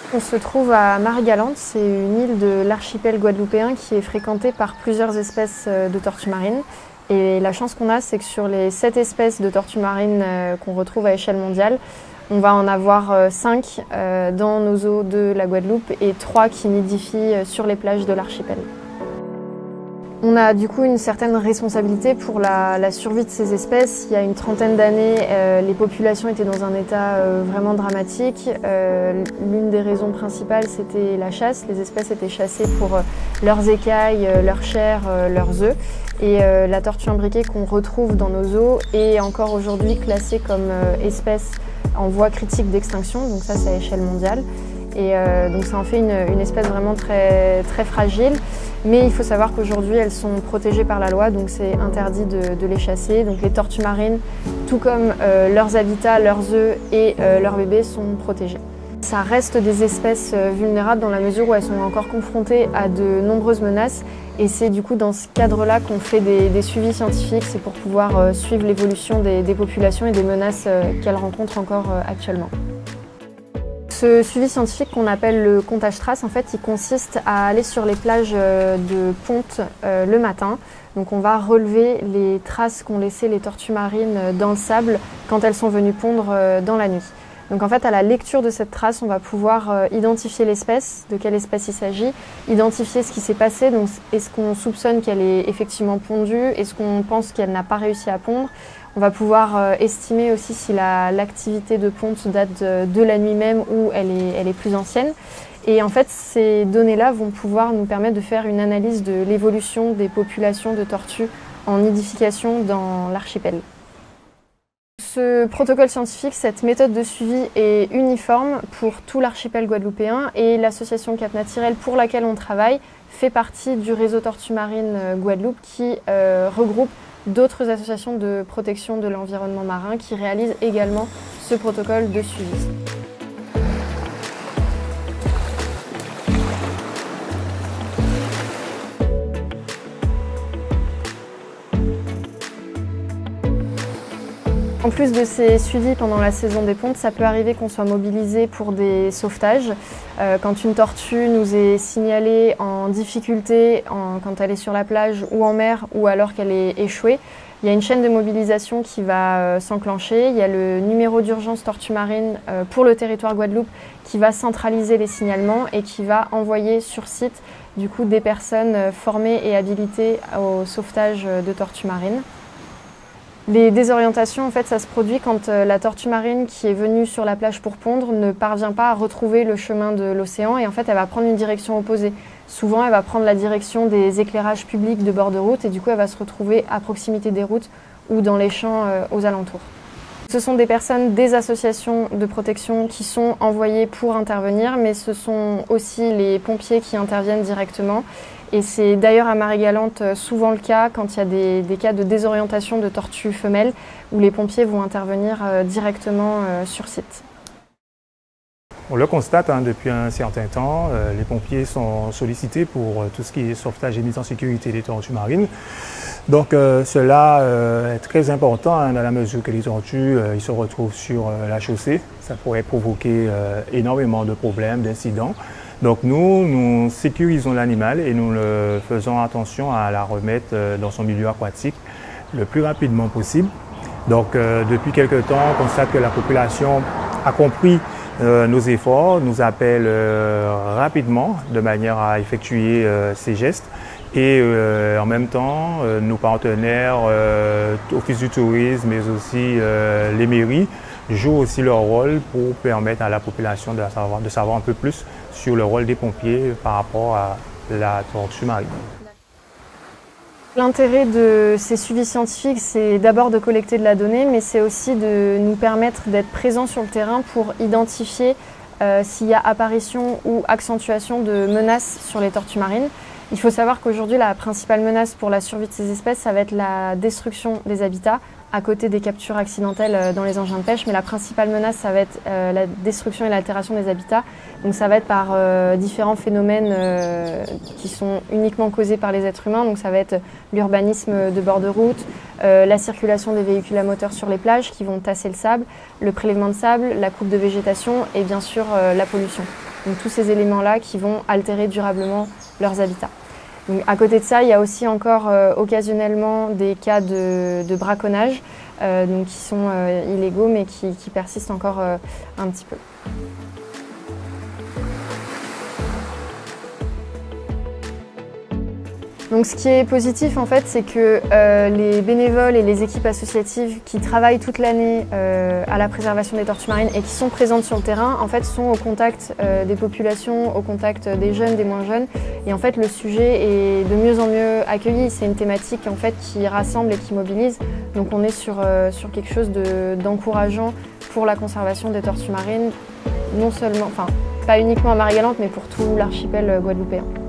On se trouve à Marie-Galante, c'est une île de l'archipel guadeloupéen qui est fréquentée par plusieurs espèces de tortues marines. Et la chance qu'on a, c'est que sur les 7 espèces de tortues marines qu'on retrouve à échelle mondiale, on va en avoir 5 dans nos eaux de la Guadeloupe et 3 qui nidifient sur les plages de l'archipel. On a du coup une certaine responsabilité pour la survie de ces espèces. Il y a une trentaine d'années, les populations étaient dans un état vraiment dramatique. L'une des raisons principales, c'était la chasse. Les espèces étaient chassées pour leurs écailles, leur chair, leurs œufs. Et la tortue imbriquée qu'on retrouve dans nos eaux est encore aujourd'hui classée comme espèce en voie critique d'extinction, donc ça c'est à échelle mondiale. Et donc ça en fait une espèce vraiment très fragile. Mais il faut savoir qu'aujourd'hui elles sont protégées par la loi, donc c'est interdit de les chasser. Donc les tortues marines, tout comme leurs habitats, leurs œufs et leurs bébés sont protégés. Ça reste des espèces vulnérables dans la mesure où elles sont encore confrontées à de nombreuses menaces. Et c'est du coup dans ce cadre-là qu'on fait des suivis scientifiques, c'est pour pouvoir suivre l'évolution des populations et des menaces qu'elles rencontrent encore actuellement. Ce suivi scientifique qu'on appelle le comptage trace, en fait, il consiste à aller sur les plages de ponte le matin. Donc on va relever les traces qu'ont laissées les tortues marines dans le sable quand elles sont venues pondre dans la nuit. Donc en fait, à la lecture de cette trace, on va pouvoir identifier l'espèce, de quelle espèce il s'agit, identifier ce qui s'est passé, donc est-ce qu'on soupçonne qu'elle est effectivement pondue, est-ce qu'on pense qu'elle n'a pas réussi à pondre. On va pouvoir estimer aussi si l'activité de ponte date de la nuit même ou elle est plus ancienne. Et en fait, ces données-là vont pouvoir nous permettre de faire une analyse de l'évolution des populations de tortues en nidification dans l'archipel. Ce protocole scientifique, cette méthode de suivi est uniforme pour tout l'archipel guadeloupéen et l'association Cap Naturel pour laquelle on travaille fait partie du réseau Tortues Marines Guadeloupe qui regroupe d'autres associations de protection de l'environnement marin qui réalisent également ce protocole de suivi. En plus de ces suivis pendant la saison des pontes, ça peut arriver qu'on soit mobilisé pour des sauvetages. Quand une tortue nous est signalée en difficulté quand elle est sur la plage ou en mer ou alors qu'elle est échouée, il y a une chaîne de mobilisation qui va s'enclencher. Il y a le numéro d'urgence tortue marine pour le territoire Guadeloupe qui va centraliser les signalements et qui va envoyer sur site du coup, des personnes formées et habilitées au sauvetage de tortues marines. Les désorientations, en fait, ça se produit quand la tortue marine qui est venue sur la plage pour pondre ne parvient pas à retrouver le chemin de l'océan et en fait, elle va prendre une direction opposée. Souvent, elle va prendre la direction des éclairages publics de bord de route et du coup, elle va se retrouver à proximité des routes ou dans les champs aux alentours. Ce sont des personnes des associations de protection qui sont envoyées pour intervenir, mais ce sont aussi les pompiers qui interviennent directement. Et c'est d'ailleurs à Marie-Galante souvent le cas quand il y a des cas de désorientation de tortues femelles où les pompiers vont intervenir directement sur site. On le constate depuis un certain temps, les pompiers sont sollicités pour tout ce qui est sauvetage et mise en sécurité des tortues marines. Donc cela est très important dans la mesure que les tortues ils se retrouvent sur la chaussée. Ça pourrait provoquer énormément de problèmes, d'incidents. Donc nous sécurisons l'animal et nous le faisons attention à la remettre dans son milieu aquatique le plus rapidement possible. Donc depuis quelque temps, on constate que la population a compris nos efforts, nous appelle rapidement de manière à effectuer ces gestes. Et en même temps, nos partenaires, Office du tourisme, mais aussi les mairies, jouent aussi leur rôle pour permettre à la population de savoir un peu plus sur le rôle des pompiers par rapport à la tortue marine. L'intérêt de ces suivis scientifiques, c'est d'abord de collecter de la donnée, mais c'est aussi de nous permettre d'être présents sur le terrain pour identifier s'il y a apparition ou accentuation de menaces sur les tortues marines. Il faut savoir qu'aujourd'hui, la principale menace pour la survie de ces espèces, ça va être la destruction des habitats, à côté des captures accidentelles dans les engins de pêche. Mais la principale menace, ça va être la destruction et l'altération des habitats. Donc ça va être par différents phénomènes qui sont uniquement causés par les êtres humains. Donc ça va être l'urbanisme de bord de route, la circulation des véhicules à moteur sur les plages qui vont tasser le sable, le prélèvement de sable, la coupe de végétation et bien sûr la pollution. Donc tous ces éléments-là qui vont altérer durablement leurs habitats. Donc, à côté de ça, il y a aussi encore occasionnellement des cas de braconnage donc, qui sont illégaux mais qui persistent encore un petit peu. Donc ce qui est positif en fait, c'est que les bénévoles et les équipes associatives qui travaillent toute l'année à la préservation des tortues marines et qui sont présentes sur le terrain, en fait, sont au contact des populations, au contact des jeunes, des moins jeunes. Et en fait, le sujet est de mieux en mieux accueilli. C'est une thématique en fait qui rassemble et qui mobilise. Donc on est sur quelque chose d'encourageant pour la conservation des tortues marines, non seulement, enfin, pas uniquement à Marie-Galante, mais pour tout l'archipel guadeloupéen.